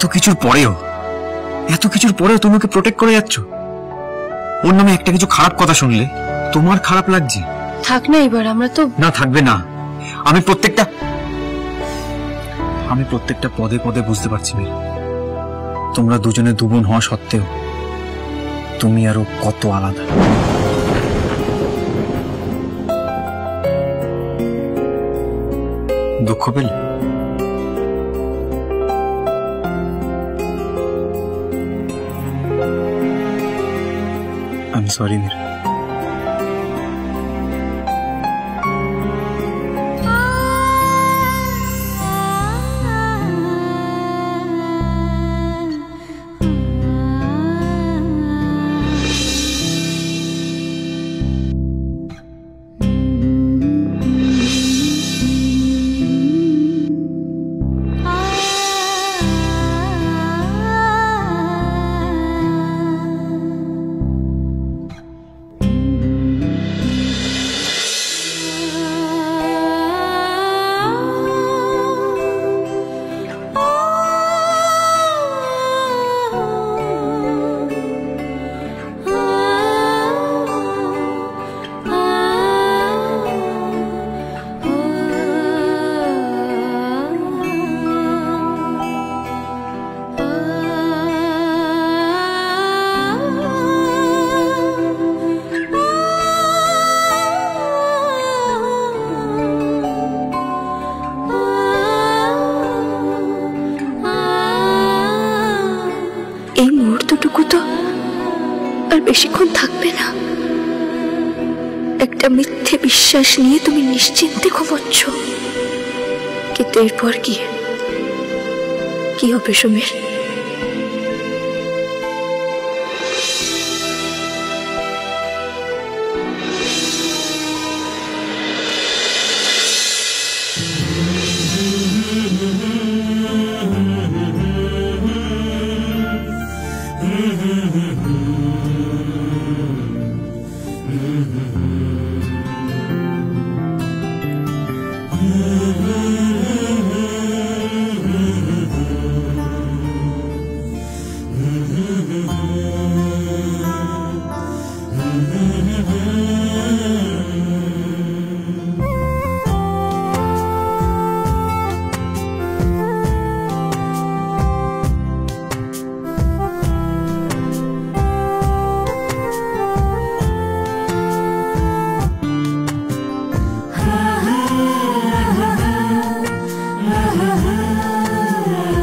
এত কিছুর পরেও তুমি ওকে প্রোটেক্ট করে যাচ্ছ। ওর নামে একটা কিছু খারাপ কথা শুনলে তোমার খারাপ লাগছে? থাক না এবার, আমরা তো না থাকবে না। আমি প্রত্যেকটা পদে পদে বুঝতে পারছি মীর, তোমরা দুজনে দুবোন হওয়া সত্ত্বেও তুমি আরো কত আলাদা। দুঃখ পেলে? I'm sorry, Mir. এই মুহূর্তটুকু তো আর বেশিক্ষণ থাকবে না। একটা মিথ্যে বিশ্বাস নিয়ে তুমি নিশ্চিন্তে ঘুমোচ্ছ, কিন্তু এরপর কি হবে সমীর?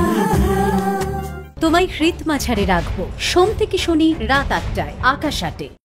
তোমায় হৃদমাঝারে রাখবো, সোম থেকে শনি রাত ৮টায় আকাশ আটে।